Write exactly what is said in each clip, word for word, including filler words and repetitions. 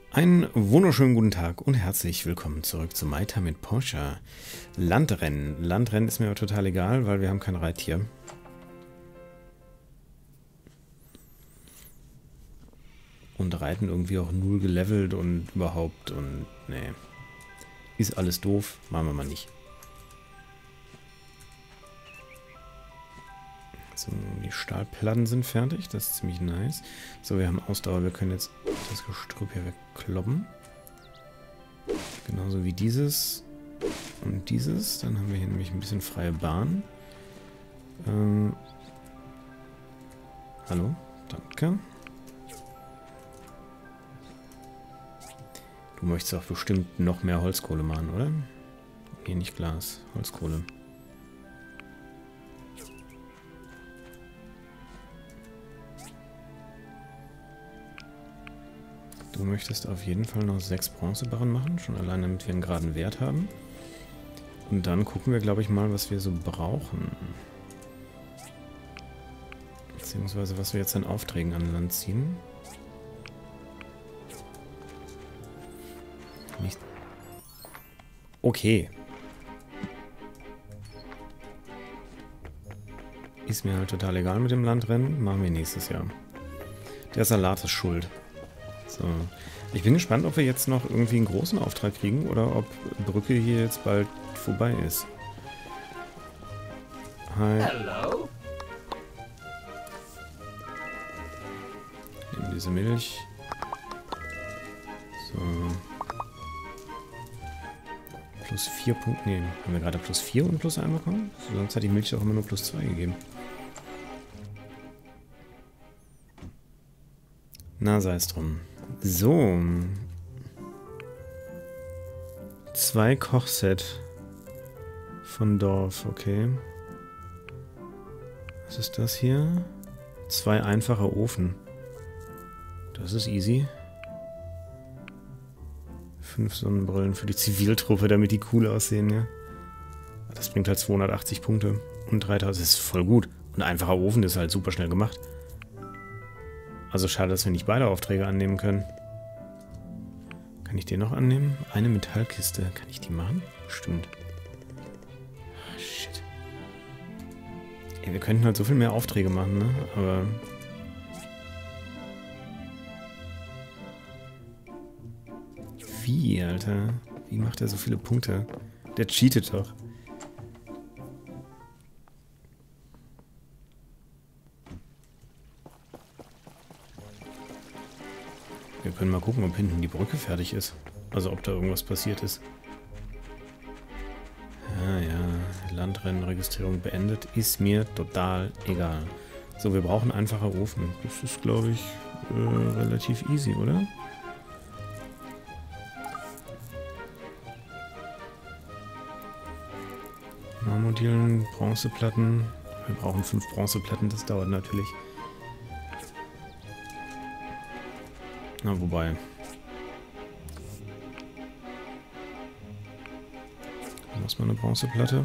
Einen wunderschönen guten Tag und herzlich willkommen zurück zu My Time mit Porsche. Landrennen. Landrennen ist mir aber total egal, weil wir haben kein Reittier. Und Reiten irgendwie auch null gelevelt und überhaupt und nee. Ist alles doof, machen wir mal nicht. So, die Stahlplatten sind fertig, das ist ziemlich nice. So, wir haben Ausdauer, wir können jetzt das Gestrüpp hier wegkloppen. Genauso wie dieses und dieses. Dann haben wir hier nämlich ein bisschen freie Bahn. Ähm, hallo, danke. Du möchtest auch bestimmt noch mehr Holzkohle machen, oder? Nee, nicht Glas, Holzkohle. Du möchtest auf jeden Fall noch sechs Bronzebarren machen, schon allein damit wir einen geraden Wert haben. Und dann gucken wir, glaube ich, mal, was wir so brauchen. Beziehungsweise, was wir jetzt an Aufträgen an Land ziehen. Nicht. Okay. Ist mir halt total egal mit dem Landrennen. Machen wir nächstes Jahr. Der Salat ist schuld. So. Ich bin gespannt, ob wir jetzt noch irgendwie einen großen Auftrag kriegen oder ob Brücke hier jetzt bald vorbei ist. Hi. Hello. Nehmen diese Milch. So. Plus vier Punkte. Ne, haben wir gerade plus vier und plus ein bekommen? Sonst hat die Milch auch immer nur plus zwei gegeben. Na, sei es drum. So. Zwei Kochset von Dorf, okay. Was ist das hier? Zwei einfache Ofen. Das ist easy. Fünf Sonnenbrillen für die Ziviltruppe, damit die cool aussehen, ja. Das bringt halt zweihundertachtzig Punkte. Und dreitausend, das ist voll gut. Und ein einfacher Ofen ist halt super schnell gemacht. Also schade, dass wir nicht beide Aufträge annehmen können. Kann ich den noch annehmen? Eine Metallkiste. Kann ich die machen? Stimmt. Ach, shit. Ey, wir könnten halt so viel mehr Aufträge machen, ne? Aber... Wie, Alter? Wie macht er so viele Punkte? Der cheatet doch. Wir können mal gucken, ob hinten die Brücke fertig ist. Also ob da irgendwas passiert ist. Ja, ja. Landrennenregistrierung beendet. Ist mir total egal. So, wir brauchen einfacher Ofen. Das ist, glaube ich, äh, relativ easy, oder? Marmordielen, Bronzeplatten. Wir brauchen fünf Bronzeplatten, das dauert natürlich. Na, wobei. Da muss man eine Bronzeplatte.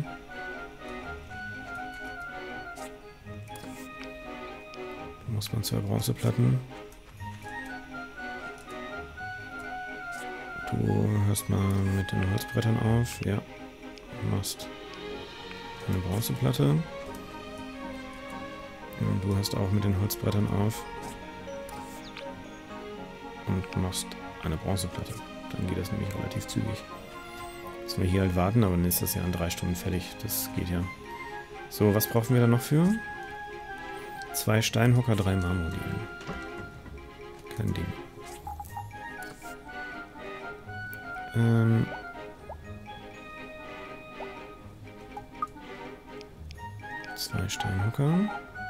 Da muss man zwei Bronzeplatten. Du hörst mal mit den Holzbrettern auf. Ja. Du machst eine Bronzeplatte. Und du hörst auch mit den Holzbrettern auf. Und machst eine Bronzeplatte. Dann geht das nämlich relativ zügig. Müssen wir hier halt warten, aber dann ist das ja in drei Stunden fertig. Das geht ja. So, was brauchen wir da noch für? Zwei Steinhocker, drei Marmordielen. Kein Ding. Ähm... Zwei Steinhocker.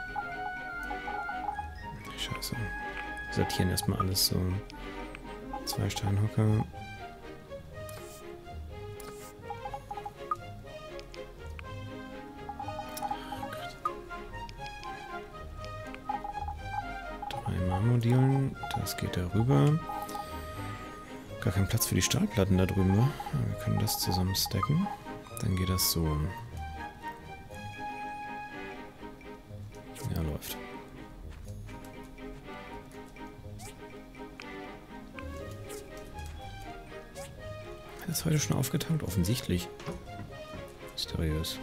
Scheiße. Wir sortieren erstmal alles so. Zwei Steinhocker. Drei Marmordielen. Das geht darüber. Gar kein Platz für die Stahlplatten da drüben, wa? Wir können das zusammen stacken. Dann geht das so. Ja, läuft. Das ist heute schon aufgetankt, offensichtlich. Mysteriös.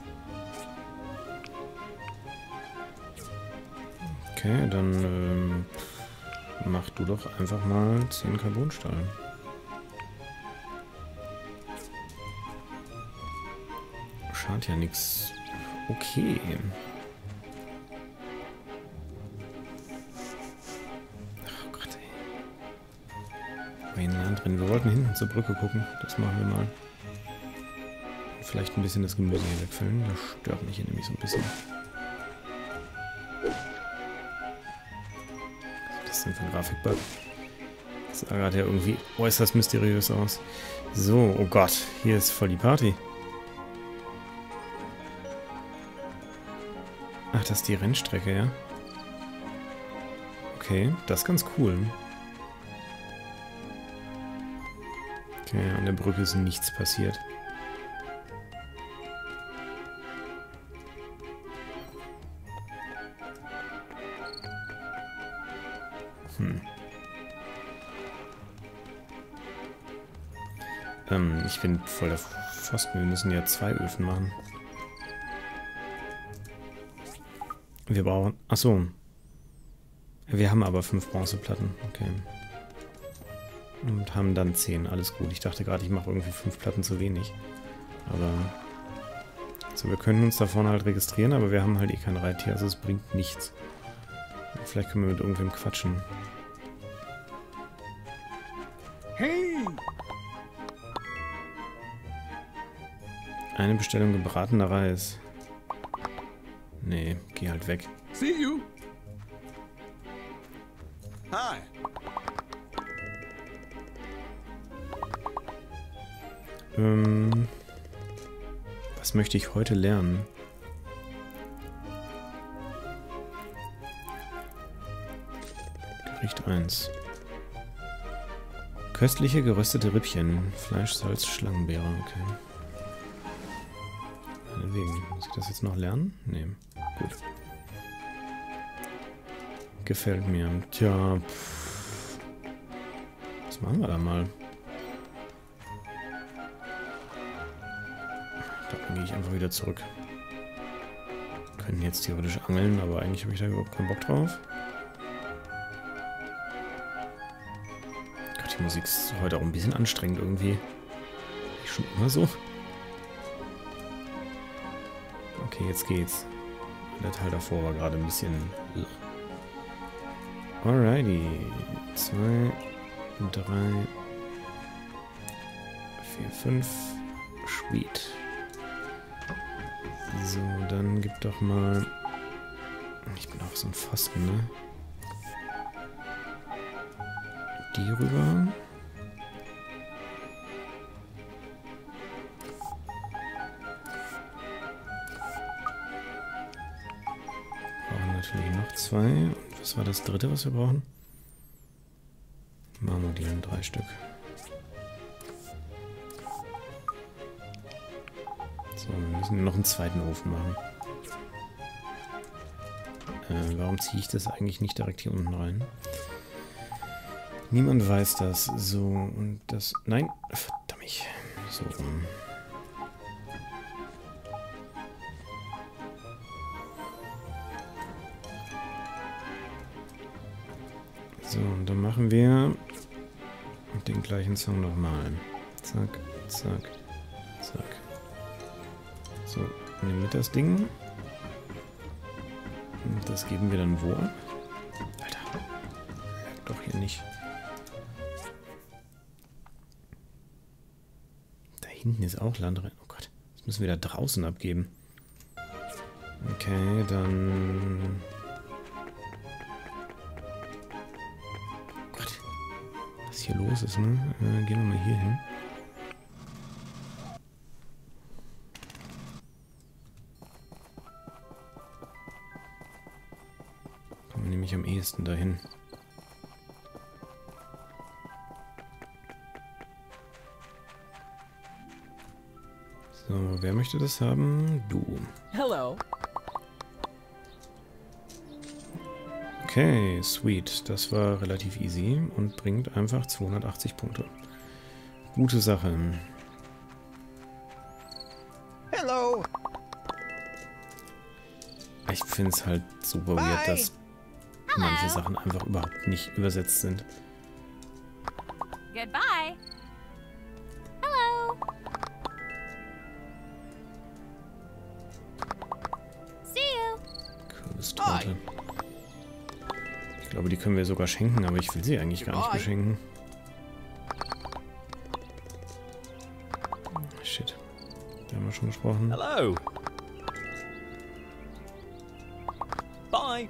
Okay, dann ähm, mach du doch einfach mal zehn Carbonstahl. Schadet ja nichts. Okay. Ach Gott, ey. Drin. Wir wollten hinten zur Brücke gucken. Das machen wir mal. Vielleicht ein bisschen das Gemüse hier wegfüllen. Das stört mich hier nämlich so ein bisschen. Was ist das denn für ein Grafikbug? Das sah gerade ja irgendwie äußerst mysteriös aus. So, oh Gott. Hier ist voll die Party. Ach, das ist die Rennstrecke, ja? Okay, das ist ganz cool. Okay, an der Brücke ist nichts passiert. Hm. Ähm, ich bin voll der Pfosten. Wir müssen ja zwei Öfen machen. Wir brauchen... Achso. Wir haben aber fünf Bronzeplatten. Okay. Und haben dann zehn. Alles gut. Ich dachte gerade, ich mache irgendwie fünf Platten zu wenig. Aber... Also wir können uns da vorne halt registrieren, aber wir haben halt eh kein Reittier. Also es bringt nichts. Vielleicht können wir mit irgendwem quatschen. Hey! Eine Bestellung gebratener Reis. Nee, geh halt weg. See you. Hi. Ähm, was möchte ich heute lernen? Gericht eins. Köstliche geröstete Rippchen. Fleisch, Salz, Schlangenbeere. Okay. Meinetwegen. Muss ich das jetzt noch lernen? Nee. Gut. Gefällt mir. Tja. Pff. Was machen wir da mal? Dann gehe ich einfach wieder zurück. Wir können jetzt theoretisch angeln, aber eigentlich habe ich da überhaupt keinen Bock drauf. Gott, die Musik ist heute auch ein bisschen anstrengend irgendwie. Ist schon immer so. Okay, jetzt geht's. Der Teil davor war gerade ein bisschen... Alrighty. Zwei, drei, vier, fünf. Sweet. So, dann gib doch mal... Ich bin auch so ein Pfosten, ne? Die rüber. Brauchen natürlich noch zwei. Und was war das dritte, was wir brauchen? Marmordielen, drei Stück. So, wir müssen noch einen zweiten Ofen machen. Äh, warum ziehe ich das eigentlich nicht direkt hier unten rein? Niemand weiß das. So, und das... Nein, verdammt. So rum. So, und dann machen wir den gleichen Song nochmal. Zack, zack, zack. So, nehmen wir das Ding. Und das geben wir dann wo ab? Alter, merkt doch hier nicht. Da hinten ist auch Land rein. Oh Gott, das müssen wir da draußen abgeben. Okay, dann... Gott, was hier los ist, ne? Äh, gehen wir mal hier hin. Nämlich am ehesten dahin. So, wer möchte das haben? Du. Hello. Okay, sweet. Das war relativ easy und bringt einfach zweihundertachtzig Punkte. Gute Sache. Hello. Ich finde es halt super weird, dass manche Sachen einfach überhaupt nicht übersetzt sind. Goodbye. Hello. See you. Kürbistorte. Ich glaube, die können wir sogar schenken, aber ich will sie eigentlich gar nicht beschenken. Shit. Da haben wir schon gesprochen. Hello. Bye.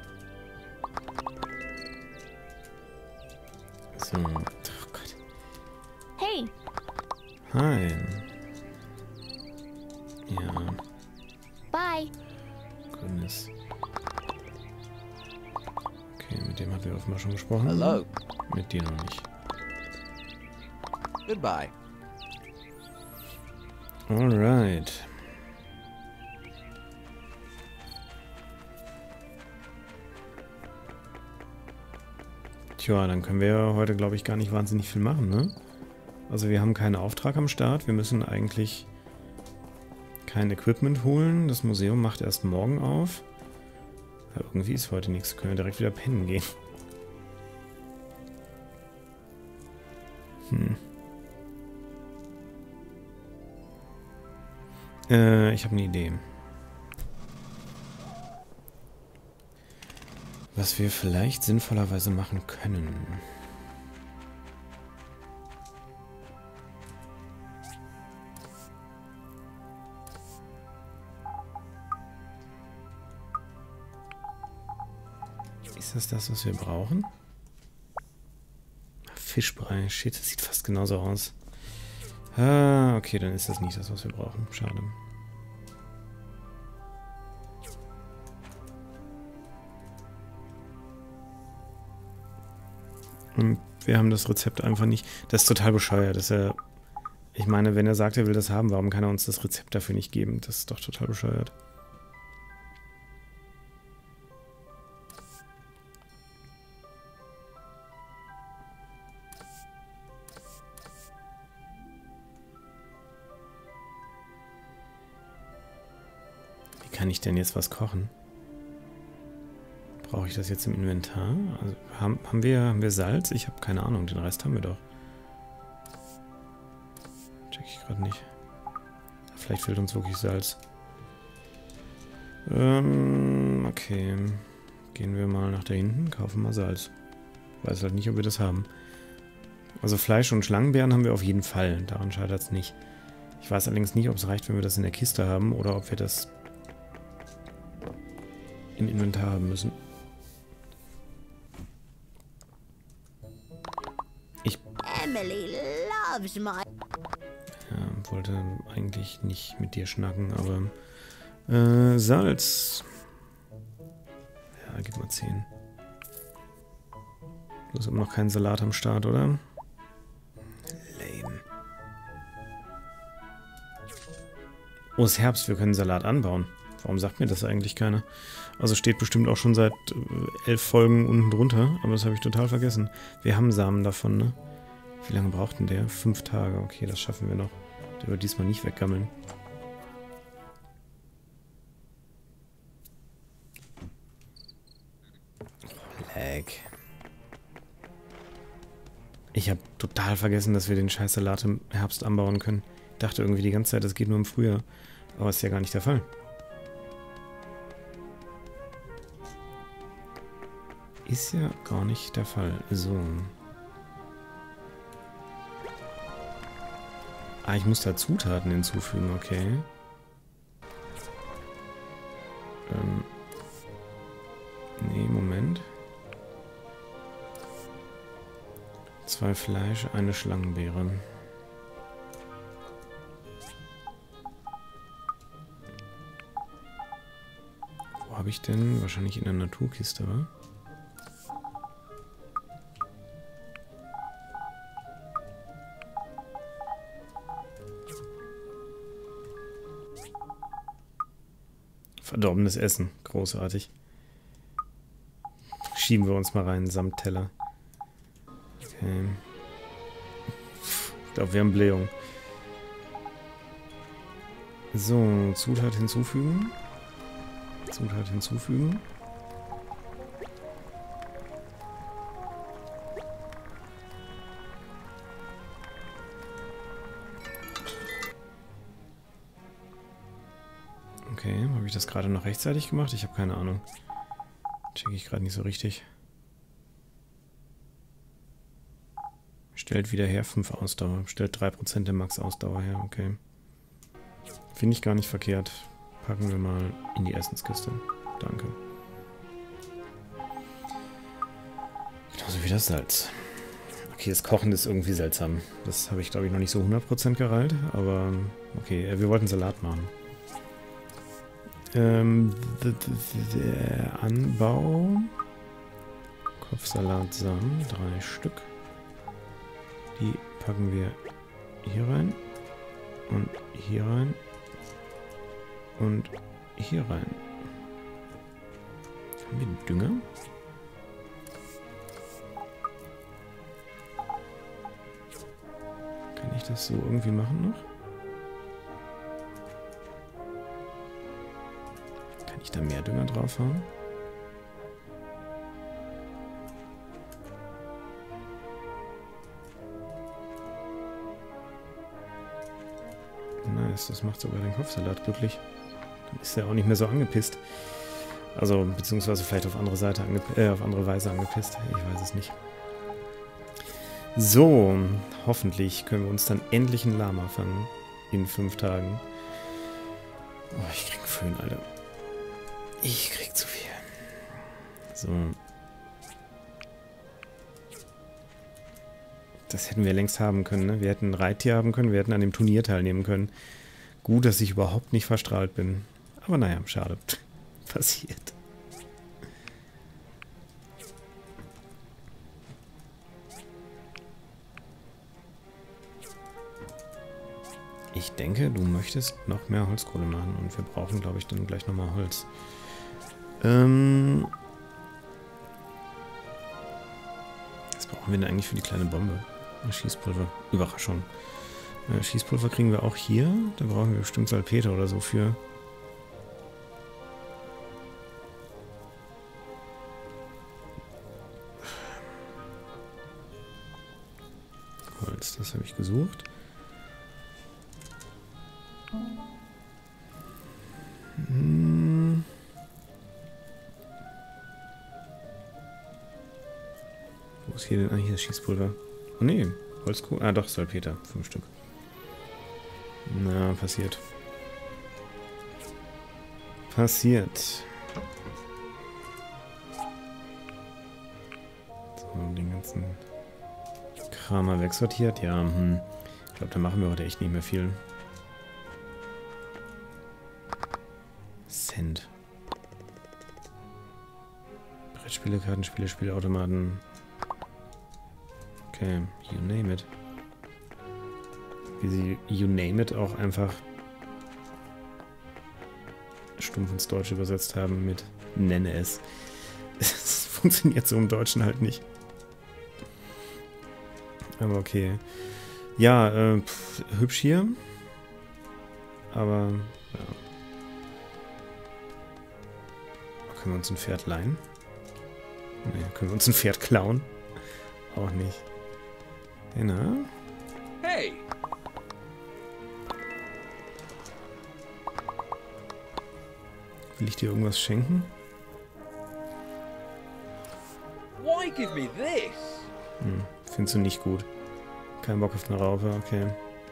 So. Oh Gott. Hey. Hi. Ja. Bye. Goodness. Okay, mit dem hatten wir offenbar schon gesprochen. Hello. Mit dir noch nicht. Goodbye. Alright. Tja, dann können wir heute, glaube ich, gar nicht wahnsinnig viel machen, ne? Also wir haben keinen Auftrag am Start. Wir müssen eigentlich kein Equipment holen. Das Museum macht erst morgen auf. Aber irgendwie ist heute nichts. Können wir direkt wieder pennen gehen. Hm. Äh, ich habe eine Idee. Was wir vielleicht sinnvollerweise machen können. Ist das das, was wir brauchen? Fischbrei. Shit, das sieht fast genauso aus. Ah, okay, dann ist das nicht das, was wir brauchen. Schade. Und wir haben das Rezept einfach nicht. Das ist total bescheuert. Dass er, ich meine, wenn er sagt, er will das haben, warum kann er uns das Rezept dafür nicht geben? Das ist doch total bescheuert. Wie kann ich denn jetzt was kochen? Brauche ich das jetzt im Inventar? Also, haben, haben, wir, haben wir Salz? Ich habe keine Ahnung, den Rest haben wir doch. Check ich gerade nicht. Vielleicht fehlt uns wirklich Salz. Ähm, okay. Gehen wir mal nach da hinten, kaufen mal Salz. Weiß halt nicht, ob wir das haben. Also Fleisch und Schlangenbeeren haben wir auf jeden Fall. Daran scheitert es nicht. Ich weiß allerdings nicht, ob es reicht, wenn wir das in der Kiste haben oder ob wir das im Inventar haben müssen. Emily loves my... Ja, wollte eigentlich nicht mit dir schnacken, aber... Äh, Salz. Ja, gib mal zehn. Du hast immer noch keinen Salat am Start, oder? Lame. Oh, es ist Herbst, wir können Salat anbauen. Warum sagt mir das eigentlich keiner? Also steht bestimmt auch schon seit äh, elf Folgen unten drunter, aber das habe ich total vergessen. Wir haben Samen davon, ne? Wie lange braucht denn der? Fünf Tage. Okay, das schaffen wir noch. Der wird diesmal nicht weggammeln. Lag. Ich habe total vergessen, dass wir den scheiß Salat im Herbst anbauen können. Ich dachte irgendwie die ganze Zeit, das geht nur im Frühjahr. Aber ist ja gar nicht der Fall. Ist ja gar nicht der Fall. So. Ah, ich muss da Zutaten hinzufügen, okay. Ähm. Nee, Moment. Zwei Fleisch, eine Schlangenbeere. Wo habe ich denn? Wahrscheinlich in der Naturkiste, wa? Verdorbenes Essen. Großartig. Schieben wir uns mal rein, samt Teller. Okay. glaube, wir haben Blähung. So, Zutat hinzufügen. Zutat hinzufügen. Okay, habe ich das gerade noch rechtzeitig gemacht? Ich habe keine Ahnung. Checke ich gerade nicht so richtig. Stellt wieder her fünf Ausdauer. Stellt drei Prozent der Max-Ausdauer her. Okay. Finde ich gar nicht verkehrt. Packen wir mal in die Essenskiste. Danke. Genauso wie das Salz. Okay, das Kochen ist irgendwie seltsam. Das habe ich, glaube ich, noch nicht so hundert Prozent gereilt. Aber okay, wir wollten Salat machen. Ähm, der Anbau. Kopfsalatsamen, drei Stück. Die packen wir hier rein. Und hier rein. Und hier rein. Haben wir Dünger? Kann ich das so irgendwie machen noch? Kann ich da mehr Dünger drauf haben? Nice, das macht sogar den Kopfsalat glücklich. Dann ist er auch nicht mehr so angepisst. Also, beziehungsweise vielleicht auf andere Seite äh, auf andere Weise angepisst. Ich weiß es nicht. So, hoffentlich können wir uns dann endlich ein Lama fangen. In fünf Tagen. Oh, ich krieg Föhn, Alter. Ich krieg zu viel. So. Das hätten wir längst haben können, ne? Wir hätten ein Reittier haben können, wir hätten an dem Turnier teilnehmen können. Gut, dass ich überhaupt nicht verstrahlt bin. Aber naja, schade. Passiert. Ich denke, du möchtest noch mehr Holzkohle machen und wir brauchen, glaube ich, dann gleich nochmal Holz. Ähm... Was brauchen wir denn eigentlich für die kleine Bombe? Schießpulver. Überraschung. Äh, Schießpulver kriegen wir auch hier. Da brauchen wir bestimmt Salpeter oder so für. Holz, das habe ich gesucht. Hm. Wo ist hier denn? Ah, hier ist Schießpulver. Oh ne, Holzkohle. Ah doch, Salpeter. Fünf Stück. Na, passiert. Passiert. So, den ganzen Kram mal wegsortiert. Ja, hm. Ich glaube, da machen wir heute echt nicht mehr viel. Cent. Brettspiele, Kartenspiele, Spielautomaten. Okay, you name it. Wie sie you name it auch einfach stumpf ins Deutsche übersetzt haben mit nenne es. Es funktioniert so im Deutschen halt nicht. Aber okay. Ja, äh, pff, hübsch hier. Aber, ja. Können wir uns ein Pferd leihen? Ne, können wir uns ein Pferd klauen? Auch nicht. Hey, na? Hey! Will ich dir irgendwas schenken? Why give me this? Hm, findest du nicht gut. Kein Bock auf eine Raupe, okay.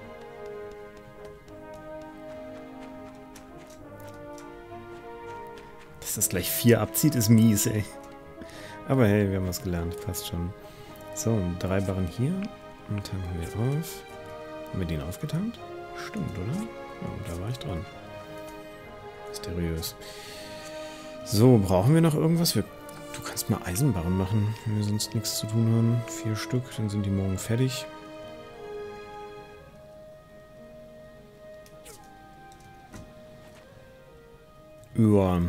Dass das gleich vier abzieht, ist mies, ey. Aber hey, wir haben was gelernt, passt schon. So, drei Barren hier. Und tanken wir auf. Haben wir den aufgetankt? Stimmt, oder? Oh, da war ich dran. Mysteriös. So, brauchen wir noch irgendwas? Wir, du kannst mal Eisenbarren machen, wenn wir sonst nichts zu tun haben. Vier Stück, dann sind die morgen fertig. Ja.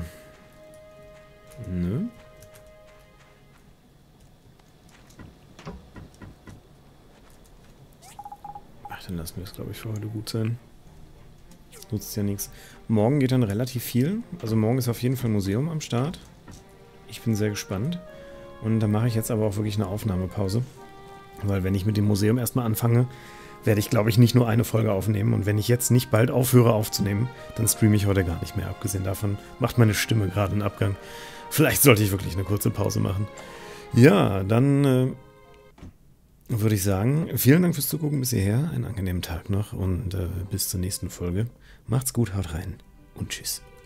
Nö. Dann lassen wir es, glaube ich, für heute gut sein. Nutzt ja nichts. Morgen geht dann relativ viel. Also morgen ist auf jeden Fall Museum am Start. Ich bin sehr gespannt. Und dann mache ich jetzt aber auch wirklich eine Aufnahmepause. Weil wenn ich mit dem Museum erstmal anfange, werde ich, glaube ich, nicht nur eine Folge aufnehmen. Und wenn ich jetzt nicht bald aufhöre aufzunehmen, dann streame ich heute gar nicht mehr. Abgesehen davon macht meine Stimme gerade einen Abgang. Vielleicht sollte ich wirklich eine kurze Pause machen. Ja, dann äh, würde ich sagen, vielen Dank fürs Zugucken bis hierher. Einen angenehmen Tag noch und äh, bis zur nächsten Folge. Macht's gut, haut rein und tschüss.